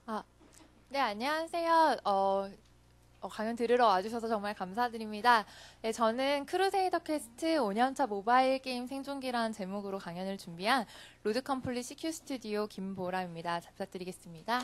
아, 네, 안녕하세요. 강연 들으러 와주셔서 정말 감사드립니다. 네, 저는 크루세이더 퀘스트 5년차 모바일 게임 생존기라는 제목으로 강연을 준비한 로드 컴플릿 CQ 스튜디오 김보라입니다. 잘 부탁드리겠습니다.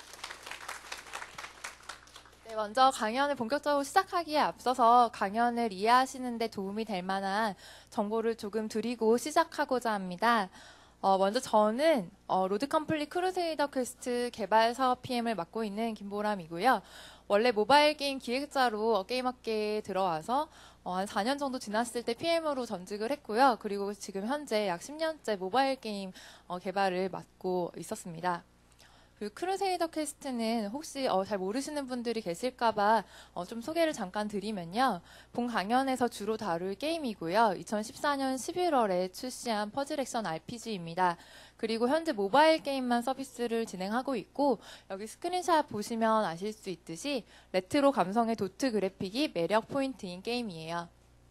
네, 먼저 강연을 본격적으로 시작하기에 앞서서 강연을 이해하시는 데 도움이 될 만한 정보를 조금 드리고 시작하고자 합니다. 먼저 저는 로드 컴플릿 크루세이더 퀘스트 개발 사업 PM을 맡고 있는 김보람이고요. 원래 모바일 게임 기획자로 게임업계에 들어와서 한 4년 정도 지났을 때 PM으로 전직을 했고요. 그리고 지금 현재 약 10년째 모바일 게임 개발을 맡고 있었습니다. 그 크루세이더 퀘스트는 혹시 잘 모르시는 분들이 계실까봐 좀 소개를 잠깐 드리면요. 본 강연에서 주로 다룰 게임이고요. 2014년 11월에 출시한 퍼즐 액션 RPG입니다. 그리고 현재 모바일 게임만 서비스를 진행하고 있고 여기 스크린샷 보시면 아실 수 있듯이 레트로 감성의 도트 그래픽이 매력 포인트인 게임이에요.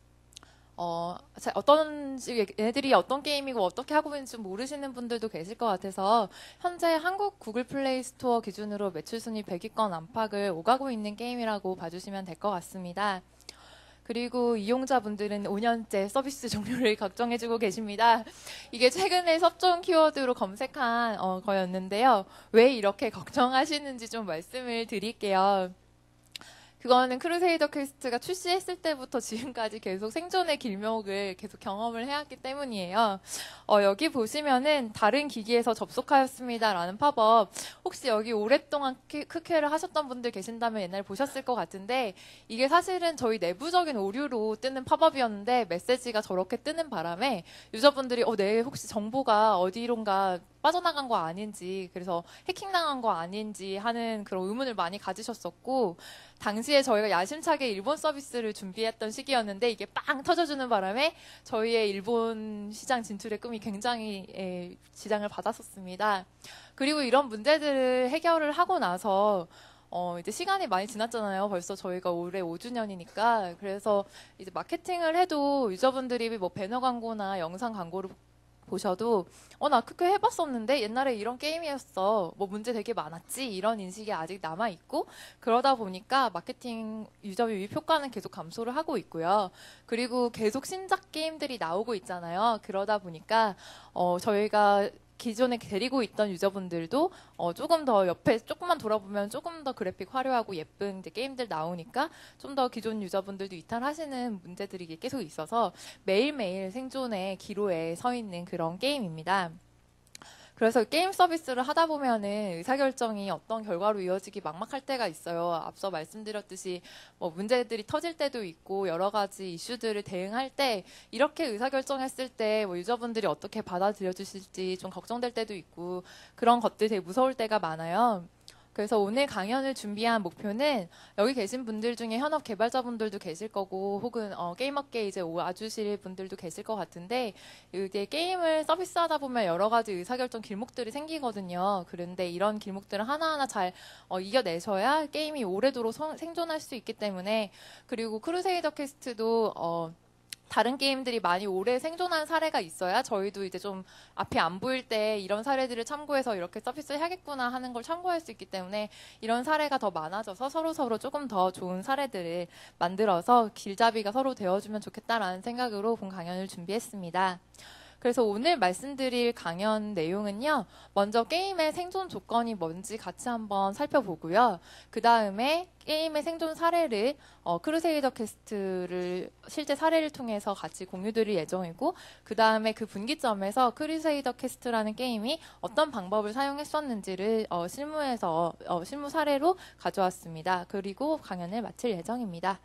얘네들이 어떤 게임이고 어떻게 하고 있는지 좀 모르시는 분들도 계실 것 같아서 현재 한국 구글 플레이 스토어 기준으로 매출 순위 100위권 안팎을 오가고 있는 게임이라고 봐주시면 될 것 같습니다. 그리고 이용자분들은 5년째 서비스 종료를 걱정해주고 계십니다. 이게 최근에 섭종 키워드로 검색한 거였는데요. 왜 이렇게 걱정하시는지 좀 말씀을 드릴게요. 그거는 크루세이더 퀘스트가 출시했을 때부터 지금까지 계속 생존의 길목을 계속 경험을 해왔기 때문이에요. 여기 보시면은 다른 기기에서 접속하였습니다라는 팝업. 혹시 여기 오랫동안 크캐를 하셨던 분들 계신다면 옛날에 보셨을 것 같은데 이게 사실은 저희 내부적인 오류로 뜨는 팝업이었는데 메시지가 저렇게 뜨는 바람에 유저분들이 내 혹시 정보가 어디론가 빠져나간 거 아닌지, 그래서 해킹당한 거 아닌지 하는 그런 의문을 많이 가지셨었고, 당시에 저희가 야심차게 일본 서비스를 준비했던 시기였는데 이게 빵 터져주는 바람에 저희의 일본 시장 진출의 꿈이 굉장히 지장을 받았었습니다. 그리고 이런 문제들을 해결을 하고 나서 이제 시간이 많이 지났잖아요. 벌써 저희가 올해 5주년이니까. 그래서 이제 마케팅을 해도 유저분들이 뭐 배너 광고나 영상 광고를 보셔도 나 그렇게 해봤었는데 옛날에 이런 게임이었어. 뭐 문제 되게 많았지. 이런 인식이 아직 남아있고 그러다 보니까 마케팅 유저 유입 효과는 계속 감소를 하고 있고요. 그리고 계속 신작 게임들이 나오고 있잖아요. 그러다 보니까 저희가 기존에 데리고 있던 유저분들도 조금 더 옆에 조금만 돌아보면 조금 더 그래픽 화려하고 예쁜 이제 게임들 나오니까 좀 더 기존 유저분들도 이탈하시는 문제들이 계속 있어서 매일매일 생존의 기로에 서 있는 그런 게임입니다. 그래서 게임 서비스를 하다 보면은 의사결정이 어떤 결과로 이어지기 막막할 때가 있어요. 앞서 말씀드렸듯이 뭐 문제들이 터질 때도 있고 여러 가지 이슈들을 대응할 때 이렇게 의사결정했을 때 뭐 유저분들이 어떻게 받아들여 주실지 좀 걱정될 때도 있고 그런 것들이 되게 무서울 때가 많아요. 그래서 오늘 강연을 준비한 목표는 여기 계신 분들 중에 현업 개발자분들도 계실 거고 혹은 게임업계에 이제 와주실 분들도 계실 것 같은데 이게 게임을 서비스하다 보면 여러 가지 의사결정 길목들이 생기거든요. 그런데 이런 길목들을 하나하나 잘 이겨내셔야 게임이 오래도록 생존할 수 있기 때문에 그리고 크루세이더 퀘스트도 다른 게임들이 많이 오래 생존한 사례가 있어야 저희도 이제 좀 앞이 안 보일 때 이런 사례들을 참고해서 이렇게 서비스를 해야겠구나 하는 걸 참고할 수 있기 때문에 이런 사례가 더 많아져서 서로 조금 더 좋은 사례들을 만들어서 길잡이가 서로 되어주면 좋겠다라는 생각으로 본 강연을 준비했습니다. 그래서 오늘 말씀드릴 강연 내용은요. 먼저 게임의 생존 조건이 뭔지 같이 한번 살펴보고요. 그 다음에 게임의 생존 사례를 크루세이더 퀘스트를 실제 사례를 통해서 같이 공유드릴 예정이고 그 다음에 그 분기점에서 크루세이더 퀘스트라는 게임이 어떤 방법을 사용했었는지를 실무에서 실무 사례로 가져왔습니다. 그리고 강연을 마칠 예정입니다.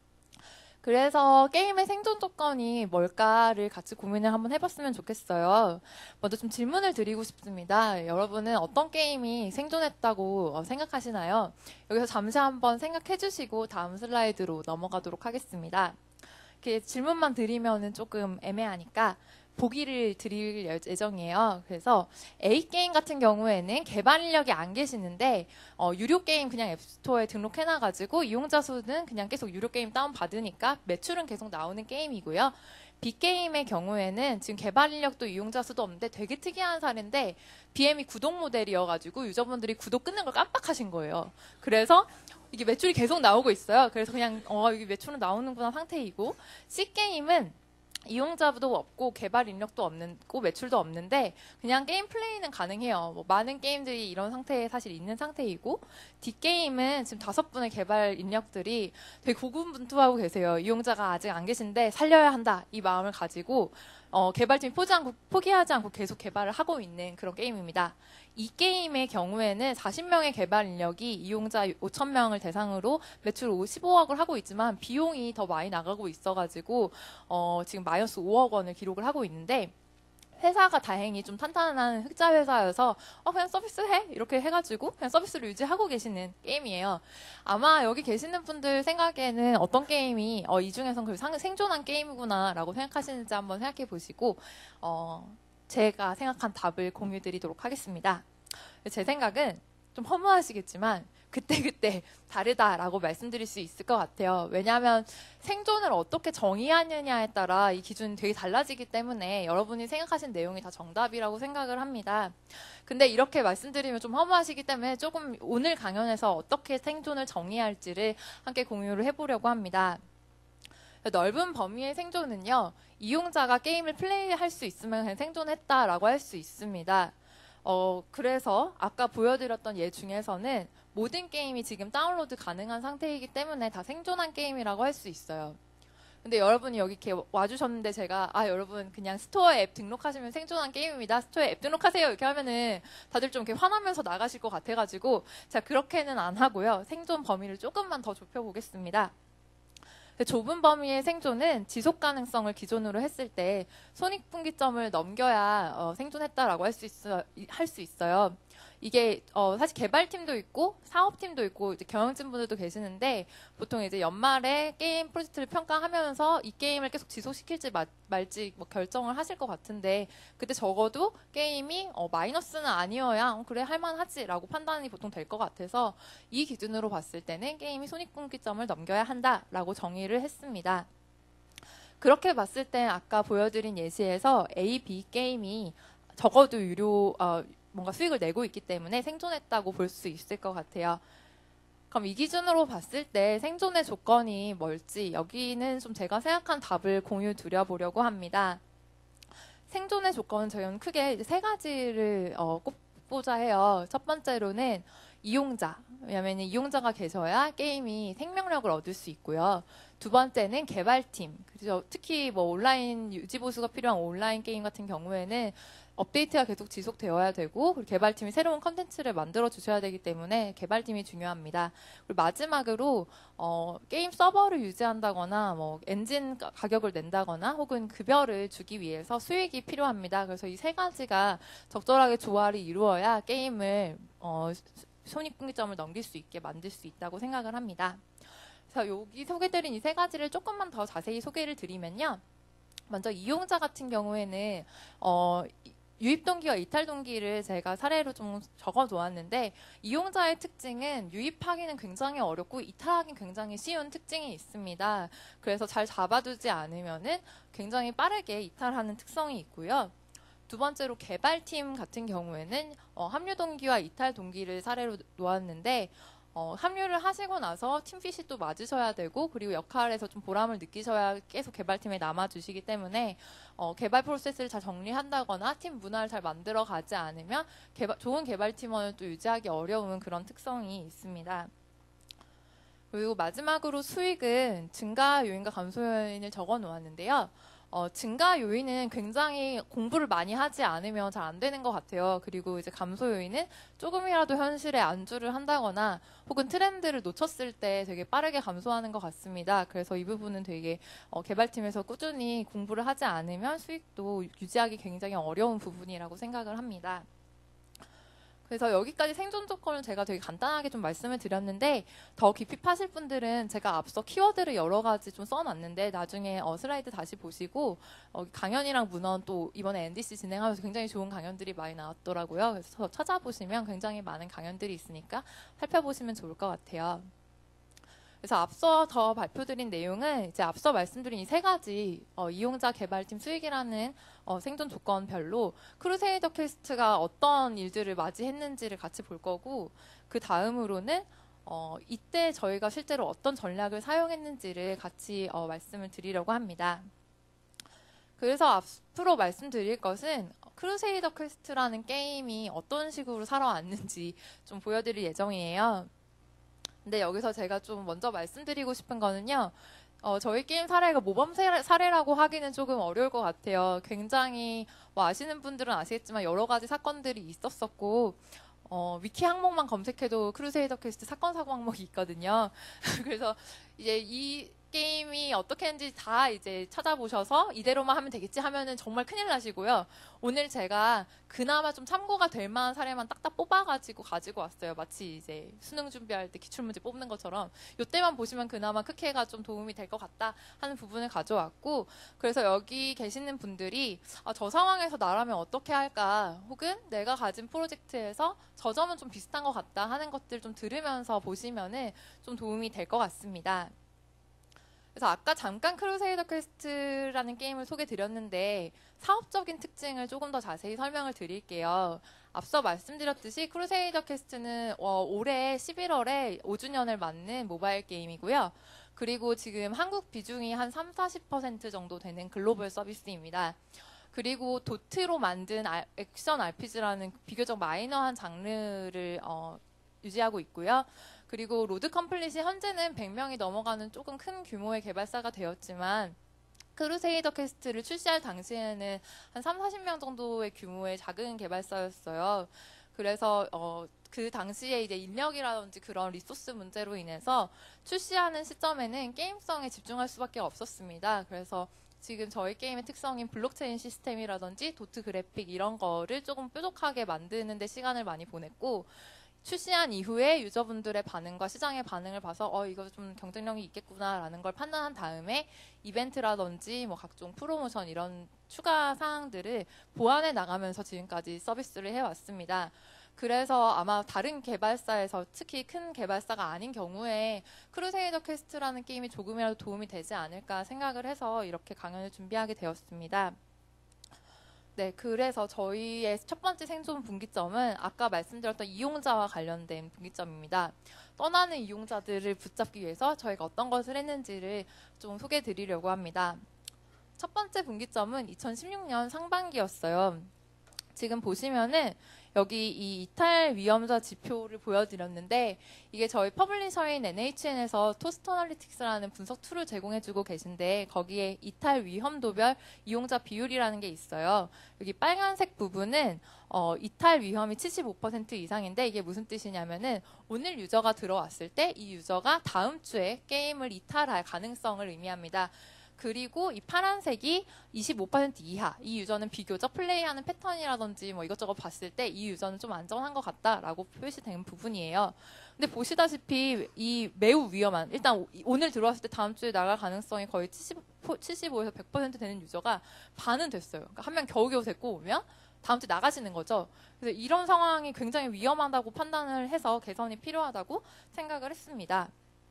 그래서 게임의 생존 조건이 뭘까를 같이 고민을 한번 해봤으면 좋겠어요. 먼저 좀 질문을 드리고 싶습니다. 여러분은 어떤 게임이 생존했다고 생각하시나요? 여기서 잠시 한번 생각해 주시고 다음 슬라이드로 넘어가도록 하겠습니다. 이렇게 질문만 드리면은 조금 애매하니까 보기를 드릴 예정이에요. 그래서 A게임 같은 경우에는 개발 인력이 안 계시는데 유료 게임 그냥 앱스토어에 등록해놔가지고 이용자 수는 그냥 계속 유료 게임 다운받으니까 매출은 계속 나오는 게임이고요. B게임의 경우에는 지금 개발 인력도 이용자 수도 없는데 되게 특이한 사례인데 BM이 구독 모델이어가지고 유저분들이 구독 끊는 걸 깜빡하신 거예요. 그래서 이게 매출이 계속 나오고 있어요. 그래서 그냥 이게 매출은 나오는구나 상태이고, C게임은 이용자도 없고 개발 인력도 없고 매출도 없는데 그냥 게임 플레이는 가능해요. 뭐 많은 게임들이 이런 상태에 사실 있는 상태이고, D게임은 지금 5분의 개발 인력들이 되게 고군분투하고 계세요. 이용자가 아직 안 계신데 살려야 한다 이 마음을 가지고 개발팀이 포기하지 않고 계속 개발을 하고 있는 그런 게임입니다. 이 게임의 경우에는 40명의 개발 인력이 이용자 5,000명을 대상으로 매출 15억을 하고 있지만 비용이 더 많이 나가고 있어가지고 지금 마이너스 5억 원을 기록을 하고 있는데, 회사가 다행히 좀 탄탄한 흑자 회사여서 그냥 서비스 해? 이렇게 해가지고 그냥 서비스를 유지하고 계시는 게임이에요. 아마 여기 계시는 분들 생각에는 어떤 게임이 이 중에선 생존한 게임이구나 라고 생각하시는지 한번 생각해 보시고 제가 생각한 답을 공유 드리도록 하겠습니다. 제 생각은 좀 허무하시겠지만 그때그때 다르다라고 말씀드릴 수 있을 것 같아요. 왜냐하면 생존을 어떻게 정의하느냐에 따라 이 기준이 되게 달라지기 때문에 여러분이 생각하신 내용이 다 정답이라고 생각을 합니다. 근데 이렇게 말씀드리면 좀 허무하시기 때문에 조금 오늘 강연에서 어떻게 생존을 정의할지를 함께 공유를 해보려고 합니다. 넓은 범위의 생존은요, 이용자가 게임을 플레이할 수 있으면 그냥 생존했다라고 할 수 있습니다. 그래서 아까 보여드렸던 예 중에서는 모든 게임이 지금 다운로드 가능한 상태이기 때문에 다 생존한 게임이라고 할 수 있어요. 근데 여러분이 여기 이렇게 와주셨는데 제가 여러분 그냥 스토어에 앱 등록하시면 생존한 게임입니다. 스토어에 앱 등록하세요. 이렇게 하면은 다들 좀 이렇게 화나면서 나가실 것 같아가지고 제가 그렇게는 안 하고요. 생존 범위를 조금만 더 좁혀보겠습니다. 좁은 범위의 생존은 지속 가능성을 기준으로 했을 때 손익분기점을 넘겨야 생존했다라고 할 수 있어요. 이게 사실 개발팀도 있고 사업팀도 있고 이제 경영진 분들도 계시는데 보통 이제 연말에 게임 프로젝트를 평가하면서 이 게임을 계속 지속시킬지 말지 뭐 결정을 하실 것 같은데, 그때 적어도 게임이 마이너스는 아니어야 그래 할만하지라고 판단이 보통 될 것 같아서 이 기준으로 봤을 때는 게임이 손익분기점을 넘겨야 한다라고 정의를 했습니다. 그렇게 봤을 때 아까 보여드린 예시에서 A, B 게임이 적어도 뭔가 수익을 내고 있기 때문에 생존했다고 볼 수 있을 것 같아요. 그럼 이 기준으로 봤을 때 생존의 조건이 뭘지 여기는 좀 제가 생각한 답을 공유 드려보려고 합니다. 생존의 조건은 저희는 크게 3가지를 꼽고자 해요. 첫 번째로는 이용자, 왜냐하면 이용자가 계셔야 게임이 생명력을 얻을 수 있고요. 두 번째는 개발팀, 그래서 특히 뭐 온라인 유지보수가 필요한 온라인 게임 같은 경우에는 업데이트가 계속 지속되어야 되고, 그리고 개발팀이 새로운 컨텐츠를 만들어 주셔야 되기 때문에 개발팀이 중요합니다. 그리고 마지막으로 게임 서버를 유지한다거나 뭐 엔진 가격을 낸다거나 혹은 급여를 주기 위해서 수익이 필요합니다. 그래서 이 3가지가 적절하게 조화를 이루어야 게임을 손익분기점을 넘길 수 있게 만들 수 있다고 생각을 합니다. 그래서 여기 소개드린 이 3가지를 조금만 더 자세히 소개를 드리면요. 먼저 이용자 같은 경우에는 유입 동기와 이탈 동기를 제가 사례로 좀 적어 놓았는데, 이용자의 특징은 유입하기는 굉장히 어렵고 이탈하기는 굉장히 쉬운 특징이 있습니다. 그래서 잘 잡아두지 않으면은 굉장히 빠르게 이탈하는 특성이 있고요. 두 번째로 개발팀 같은 경우에는 합류 동기와 이탈 동기를 사례로 놓았는데, 합류를 하시고 나서 팀핏이 또 맞으셔야 되고, 그리고 역할에서 좀 보람을 느끼셔야 계속 개발팀에 남아주시기 때문에 개발 프로세스를 잘 정리한다거나 팀 문화를 잘 만들어 가지 않으면 좋은 개발팀원을 또 유지하기 어려운 그런 특성이 있습니다. 그리고 마지막으로 수익은 증가 요인과 감소 요인을 적어 놓았는데요. 증가 요인은 굉장히 공부를 많이 하지 않으면 잘 안 되는 것 같아요. 그리고 이제 감소 요인은 조금이라도 현실에 안주를 한다거나 혹은 트렌드를 놓쳤을 때 되게 빠르게 감소하는 것 같습니다. 그래서 이 부분은 되게 개발팀에서 꾸준히 공부를 하지 않으면 수익도 유지하기 굉장히 어려운 부분이라고 생각을 합니다. 그래서 여기까지 생존 조건을 제가 되게 간단하게 좀 말씀을 드렸는데, 더 깊이 파실 분들은 제가 앞서 키워드를 여러 가지 좀 써놨는데 나중에 슬라이드 다시 보시고 강연이랑 문헌 또 이번에 NDC 진행하면서 굉장히 좋은 강연들이 많이 나왔더라고요. 그래서 찾아보시면 굉장히 많은 강연들이 있으니까 살펴보시면 좋을 것 같아요. 그래서 앞서 더 발표드린 내용은 이제 앞서 말씀드린 이 세 가지 이용자 개발팀 수익이라는 생존 조건별로 크루세이더 퀘스트가 어떤 일들을 맞이했는지를 같이 볼 거고, 그 다음으로는 이때 저희가 실제로 어떤 전략을 사용했는지를 같이 말씀을 드리려고 합니다. 그래서 앞으로 말씀드릴 것은 크루세이더 퀘스트라는 게임이 어떤 식으로 살아왔는지 좀 보여드릴 예정이에요. 근데 여기서 제가 좀 먼저 말씀드리고 싶은 거는요. 저희 게임 사례가 모범 사례라고 하기는 조금 어려울 것 같아요. 굉장히 뭐 아시는 분들은 아시겠지만 여러 가지 사건들이 있었었고, 위키 항목만 검색해도 크루세이더 퀘스트 사건 사고 항목이 있거든요. 그래서 이제 이 게임이 어떻게 했는지 다 이제 찾아보셔서 이대로만 하면 되겠지 하면은 정말 큰일 나시고요. 오늘 제가 그나마 좀 참고가 될 만한 사례만 딱딱 뽑아가지고 가지고 왔어요. 마치 이제 수능 준비할 때 기출문제 뽑는 것처럼 이때만 보시면 그나마 크게가 좀 도움이 될 것 같다 하는 부분을 가져왔고, 그래서 여기 계시는 분들이 저 상황에서 나라면 어떻게 할까, 혹은 내가 가진 프로젝트에서 저 점은 좀 비슷한 것 같다 하는 것들 좀 들으면서 보시면은 좀 도움이 될 것 같습니다. 그래서 아까 잠깐 크루세이더 퀘스트라는 게임을 소개드렸는데 사업적인 특징을 조금 더 자세히 설명을 드릴게요. 앞서 말씀드렸듯이 크루세이더 퀘스트는 올해 11월에 5주년을 맞는 모바일 게임이고요. 그리고 지금 한국 비중이 한 30-40% 정도 되는 글로벌 서비스입니다. 그리고 도트로 만든 액션 RPG라는 비교적 마이너한 장르를 유지하고 있고요. 그리고 로드 컴플릿이 현재는 100명이 넘어가는 조금 큰 규모의 개발사가 되었지만, 크루세이더 퀘스트를 출시할 당시에는 한 30-40명 정도의 규모의 작은 개발사였어요. 그래서 그 당시에 이제 인력이라든지 그런 리소스 문제로 인해서 출시하는 시점에는 게임성에 집중할 수밖에 없었습니다. 그래서 지금 저희 게임의 특성인 블록체인 시스템이라든지 도트 그래픽 이런 거를 조금 뾰족하게 만드는 데 시간을 많이 보냈고, 출시한 이후에 유저분들의 반응과 시장의 반응을 봐서 이거 좀 경쟁력이 있겠구나라는 걸 판단한 다음에 이벤트라든지 뭐 각종 프로모션 이런 추가 사항들을 보완해 나가면서 지금까지 서비스를 해왔습니다. 그래서 아마 다른 개발사에서, 특히 큰 개발사가 아닌 경우에 크루세이더 퀘스트라는 게임이 조금이라도 도움이 되지 않을까 생각을 해서 이렇게 강연을 준비하게 되었습니다. 네, 그래서 저희의 첫 번째 생존 분기점은 아까 말씀드렸던 이용자와 관련된 분기점입니다. 떠나는 이용자들을 붙잡기 위해서 저희가 어떤 것을 했는지를 좀 소개해 드리려고 합니다. 첫 번째 분기점은 2016년 상반기였어요. 지금 보시면은 여기 이 이탈 위험자 지표를 보여드렸는데, 이게 저희 퍼블리셔인 NHN에서 토스트 어널리틱스라는 분석 툴을 제공해주고 계신데, 거기에 이탈 위험도별 이용자 비율이라는 게 있어요. 여기 빨간색 부분은 이탈 위험이 75% 이상인데, 이게 무슨 뜻이냐면은 오늘 유저가 들어왔을 때 이 유저가 다음 주에 게임을 이탈할 가능성을 의미합니다. 그리고 이 파란색이 25% 이하, 이 유저는 비교적 플레이하는 패턴이라든지 뭐 이것저것 봤을 때 이 유저는 좀 안전한 것 같다라고 표시된 부분이에요. 근데 보시다시피 이 매우 위험한, 일단 오늘 들어왔을 때 다음 주에 나갈 가능성이 거의 75에서 100% 되는 유저가 반은 됐어요. 그러니까 한 명 겨우겨우 데리고 오면 다음 주에 나가시는 거죠. 그래서 이런 상황이 굉장히 위험하다고 판단을 해서 개선이 필요하다고 생각을 했습니다.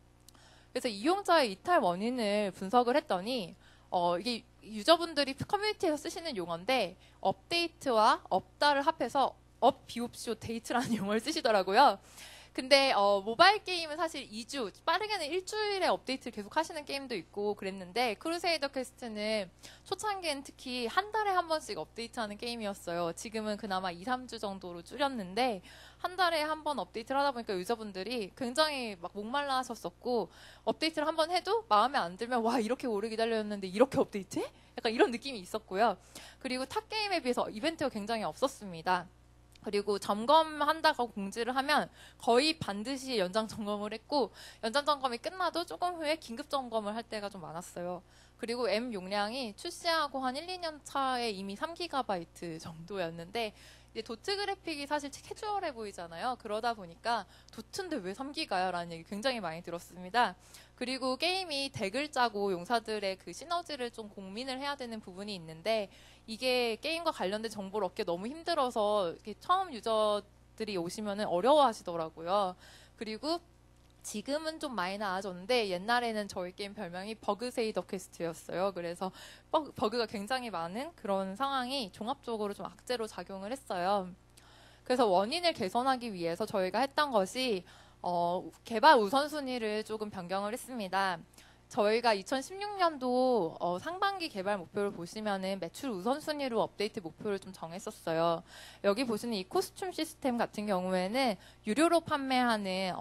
그래서 이용자의 이탈 원인을 분석을 했더니 이게 유저분들이 커뮤니티에서 쓰시는 용어인데, 업데이트와 업다를 합해서 업 비옵시오 데이트라는 용어를 쓰시더라고요. 근데 모바일 게임은 사실 2주, 빠르게는 일주일에 업데이트를 계속 하시는 게임도 있고 그랬는데, 크루세이더 퀘스트는 초창기엔 특히 한 달에 한 번씩 업데이트하는 게임이었어요. 지금은 그나마 2-3주 정도로 줄였는데, 한 달에 한 번 업데이트를 하다 보니까 유저분들이 굉장히 막 목말라 하셨었고, 업데이트를 한 번 해도 마음에 안 들면 와, 이렇게 오래 기다렸는데 이렇게 업데이트해? 약간 이런 느낌이 있었고요. 그리고 타 게임에 비해서 이벤트가 굉장히 없었습니다. 그리고 점검한다고 공지를 하면 거의 반드시 연장 점검을 했고, 연장 점검이 끝나도 조금 후에 긴급 점검을 할 때가 좀 많았어요. 그리고 M 용량이 출시하고 한 1-2년 차에 이미 3GB 정도였는데, 이제 도트 그래픽이 사실 캐주얼해 보이잖아요. 그러다 보니까 도트인데 왜 3기가야? 라는 얘기 굉장히 많이 들었습니다. 그리고 게임이 대글자고 용사들의 그 시너지를 좀 고민을 해야 되는 부분이 있는데, 이게 게임과 관련된 정보를 얻기 너무 힘들어서 처음 유저들이 오시면은 어려워 하시더라고요. 그리고 지금은 좀 많이 나아졌는데 옛날에는 저희 게임 별명이 버그세이 더 퀘스트였어요. 그래서 버그가 굉장히 많은 그런 상황이 종합적으로 좀 악재로 작용을 했어요. 그래서 원인을 개선하기 위해서 저희가 했던 것이 개발 우선순위를 조금 변경을 했습니다. 저희가 2016년도 상반기 개발 목표를 보시면은 매출 우선순위로 업데이트 목표를 좀 정했었어요. 여기 보시는 이 코스튬 시스템 같은 경우에는 유료로 판매하는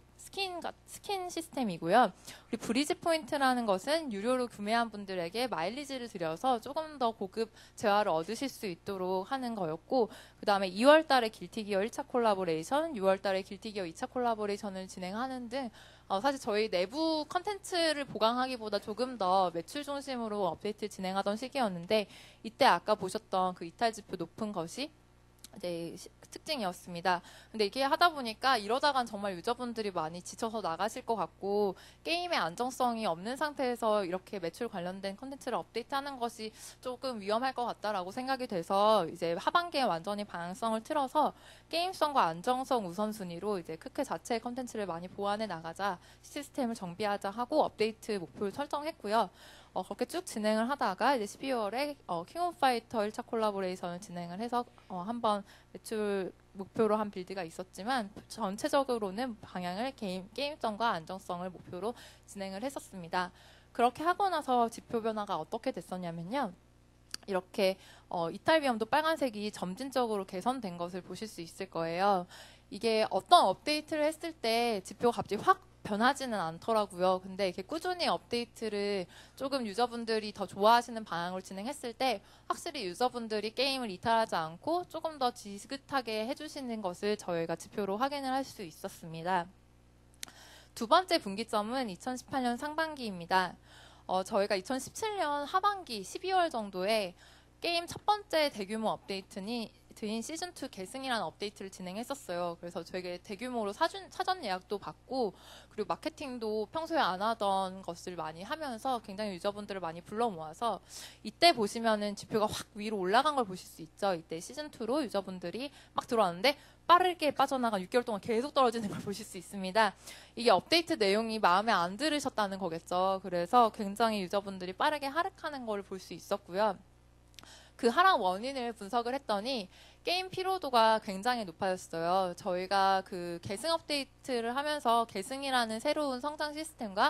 스킨 시스템이고요. 우리 브리즈 포인트라는 것은 유료로 구매한 분들에게 마일리지를 들여서 조금 더 고급 재화를 얻으실 수 있도록 하는 거였고, 그 다음에 2월 달에 길티기어 1차 콜라보레이션, 6월 달에 길티기어 2차 콜라보레이션을 진행하는 등 사실 저희 내부 컨텐츠를 보강하기보다 조금 더 매출 중심으로 업데이트 진행하던 시기였는데, 이때 아까 보셨던 그 이탈 지표 높은 것이 이제 특징이었습니다. 근데 이게 하다 보니까 이러다간 정말 유저분들이 많이 지쳐서 나가실 것 같고, 게임의 안정성이 없는 상태에서 이렇게 매출 관련된 컨텐츠를 업데이트하는 것이 조금 위험할 것 같다라고 생각이 돼서 이제 하반기에 완전히 방향성을 틀어서 게임성과 안정성 우선순위로 이제 크크 자체의 컨텐츠를 많이 보완해 나가자, 시스템을 정비하자 하고 업데이트 목표를 설정했고요. 그렇게 쭉 진행을 하다가 이제 12월에 킹 오브 파이터 1차 콜라보레이션을 진행을 해서 한번 매출 목표로 한 빌드가 있었지만 전체적으로는 방향을 게임성과 안정성을 목표로 진행을 했었습니다. 그렇게 하고 나서 지표 변화가 어떻게 됐었냐면요. 이렇게 이탈 비용도 빨간색이 점진적으로 개선된 것을 보실 수 있을 거예요. 이게 어떤 업데이트를 했을 때 지표가 갑자기 확 변하지는 않더라고요. 근데 이렇게 꾸준히 업데이트를 조금 유저분들이 더 좋아하시는 방향으로 진행했을 때 확실히 유저분들이 게임을 이탈하지 않고 조금 더 지긋하게 해주시는 것을 저희가 지표로 확인을 할 수 있었습니다. 두 번째 분기점은 2018년 상반기입니다. 저희가 2017년 하반기 12월 정도에 게임 첫 번째 대규모 업데이트인 시즌2 계승이라는 업데이트를 진행했었어요. 그래서 되게 대규모로 사전 예약도 받고, 그리고 마케팅도 평소에 안 하던 것을 많이 하면서 굉장히 유저분들을 많이 불러 모아서 이때 보시면은 지표가 확 위로 올라간 걸 보실 수 있죠. 이때 시즌2로 유저분들이 막 들어왔는데 빠르게 빠져나간 6개월 동안 계속 떨어지는 걸 보실 수 있습니다. 이게 업데이트 내용이 마음에 안 들으셨다는 거겠죠. 그래서 굉장히 유저분들이 빠르게 하락하는 걸 볼 수 있었고요. 그 하락 원인을 분석을 했더니 게임 피로도가 굉장히 높아졌어요. 저희가 그 계승 업데이트를 하면서 계승이라는 새로운 성장 시스템과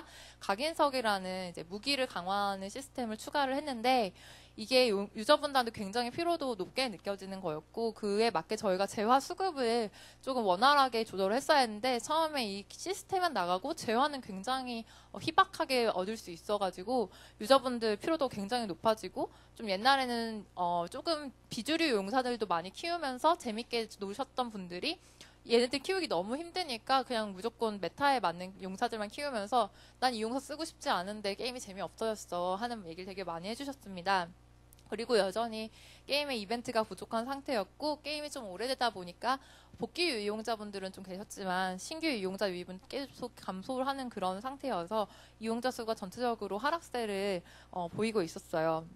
각인석이라는 이제 무기를 강화하는 시스템을 추가를 했는데, 이게 유저분들한테 굉장히 피로도 높게 느껴지는 거였고, 그에 맞게 저희가 재화 수급을 조금 원활하게 조절을 했어야 했는데, 처음에 이 시스템은 나가고 재화는 굉장히 희박하게 얻을 수 있어가지고 유저분들 피로도 굉장히 높아지고, 좀 옛날에는 조금 비주류 용사들도 많이 키우면서 재밌게 노셨던 분들이 얘네들 키우기 너무 힘드니까 그냥 무조건 메타에 맞는 용사들만 키우면서 난 이 용사 쓰고 싶지 않은데 게임이 재미없어졌어 하는 얘기를 되게 많이 해주셨습니다. 그리고 여전히 게임의 이벤트가 부족한 상태였고, 게임이 좀 오래되다 보니까 복귀 이용자분들은 좀 계셨지만 신규 이용자 유입은 계속 감소를 하는 그런 상태여서 이용자 수가 전체적으로 하락세를 보이고 있었어요.